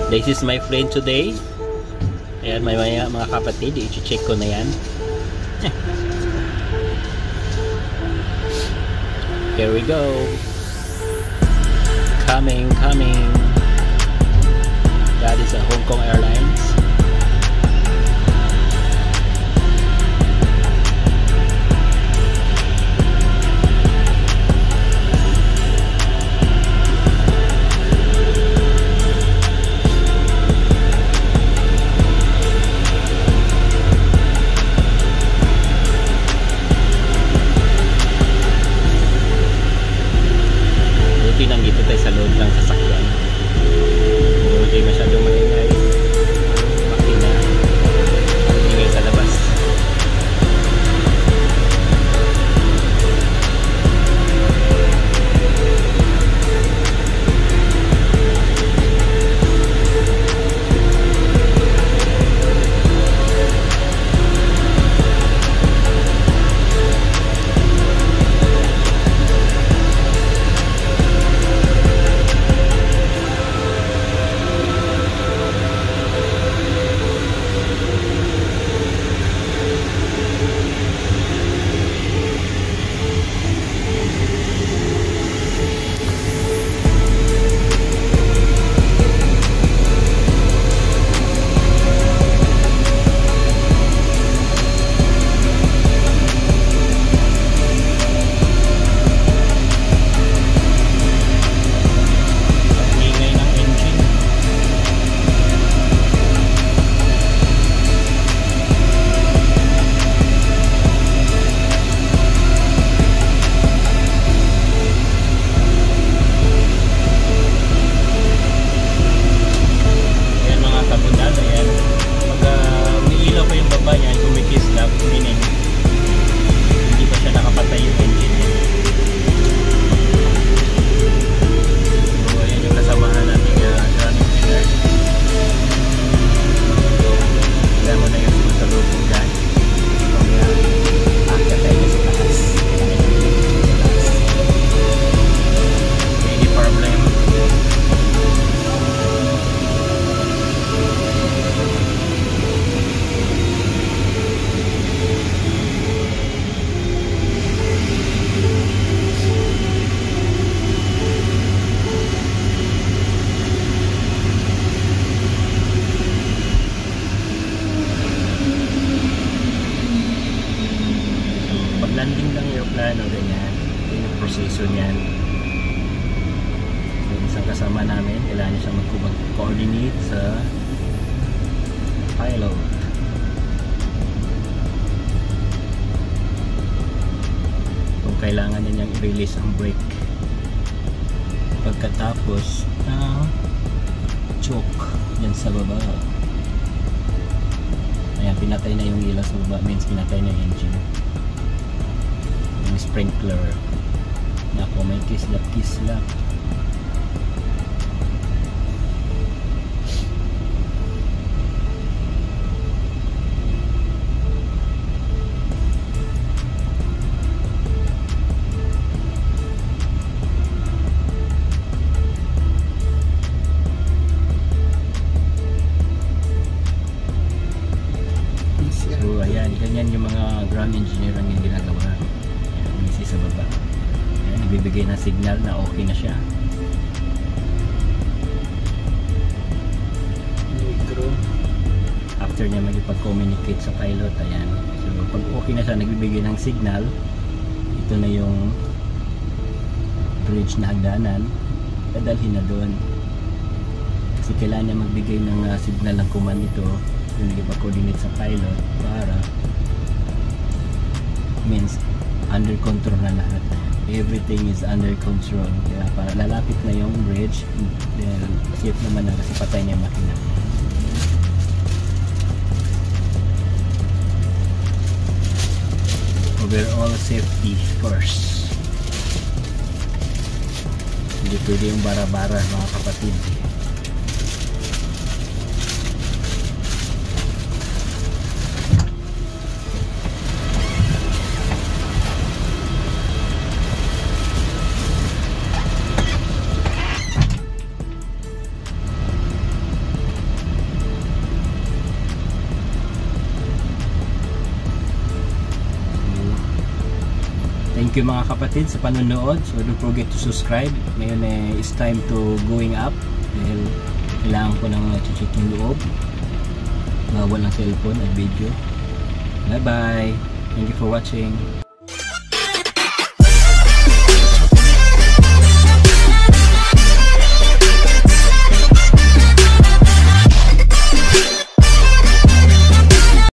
This is my friend today. Ayan, may mga kapatid, i-check ko na yan. Here we go. Coming. That is a Hong Kong Airlines. Nandito tayo sa loob ng sasakyan. Hindi masyadong maingay. Makina. Maingay sa labas. Landing lang yung plano, ganyan. Yung proseso niyan. So, isang kasama namin, kailangan niya siya mag-coordinate sa pilot. Kung kailangan niya niyang i-release ang brake. Pagkatapos na choke yan sa baba. Ayan, pinatay na yung ilaw sa baba, means pinatay na yung engine. Sprinkler. Nako, may kislap. So, ayan, ganyan yung mga ground engineer ang yung ginagawa. Sa baba. Ayan, nagbibigay ng signal na okay na siya. After niya magipag-communicate sa pilot, ayan. So pag okay na siya, nagbibigay ng signal. Ito na yung bridge na hagdanan. Dadalhin na doon. Kasi kailangan niya magbigay ng signal ng command ito. Yung nagipag-coordinate sa pilot para means under control na lahat. Everything is under control. Kaya para lalapit na yung bridge, then safe naman na kasi patay niya yung makina. Overall safety first. Hindi pwede yung bara-bara, mga kapatid. Thank you mga kapatid sa panonood. So don't forget to subscribe. Ngayon it's time to going up dahil kailangan ko ng check yung loob. Bawal ang cellphone at video. Bye bye. Thank you for watching.